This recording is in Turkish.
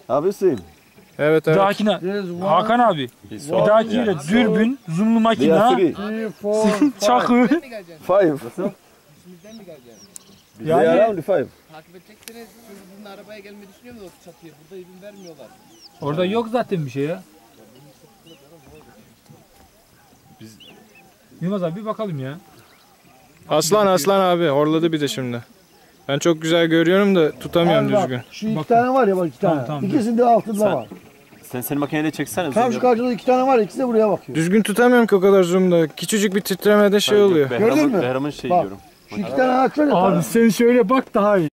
Have you seen? Evet Bir evet. dahakine Hakan abi. Bir dahakiyle dürbün, zoomlu They makina, are three. 3, 4, çakı. 5. mi geleceksin? Five. İçimizden mi geleceksin? They are Yani around five. Takip edecekseniz siz bunun arabaya gelmeyi düşünüyor musunuz o çatıya? Burada izin vermiyorlar. orada yok zaten bir şey ya. Yılmaz abi bir bakalım ya. Aslan abi horladı bir de şimdi. Ben çok güzel görüyorum da tutamıyorum Abi bak, düzgün. şu iki Bakın. tane var ya bak iki tane. Tamam, İkisinde altında Sen- var. Sen makineyle çeksene. Tam şu karşıda iki tane var, ikisi de buraya bakıyor. Düzgün tutamıyorum ki o kadar zoom'da. Küçücük bir titremede şey oluyor. Gördün mü? Behram'ın şey Bak. diyorum. Şu iki tane ağaç var ya. Abi sen şöyle bak daha iyi.